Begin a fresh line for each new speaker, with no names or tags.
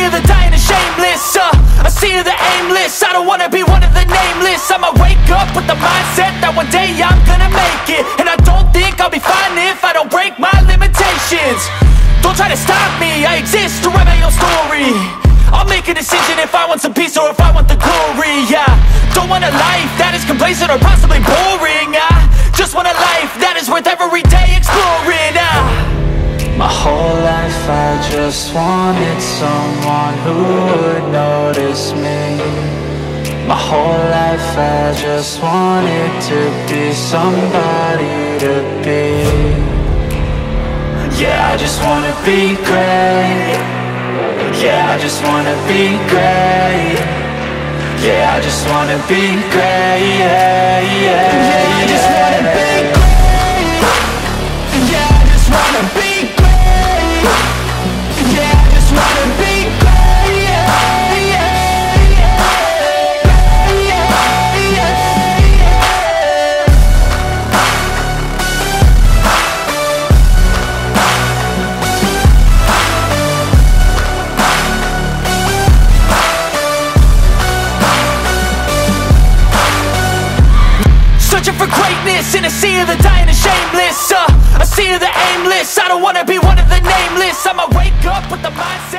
of the dying and shameless, a sea of the aimless. I don't wanna be one of the nameless. I'ma wake up with the mindset that one day I'm gonna make it. And I don't think I'll be fine if I don't break my limitations. Don't try to stop me, I exist to write my own story. I'll make a decision if I want some peace or if I want the glory, yeah. Don't want a life that is complacent or possibly boring. I just want a life that is worth every day exploring.
My whole life I just wanted someone who would notice me. My whole life I just wanted to be somebody to be. Yeah, I just wanna be great. Yeah, I just wanna be great. Yeah, I just wanna be great. Yeah, yeah, yeah, I just wanna be great. Yeah, I just wanna be great. Yeah, I just wanna be great. Yeah, yeah, yeah, yeah, yeah.
Searching for greatness in a sea of the dying and shameless, a sea of the aimless. I don't wanna be one of the nameless. I'ma wake up with the mindset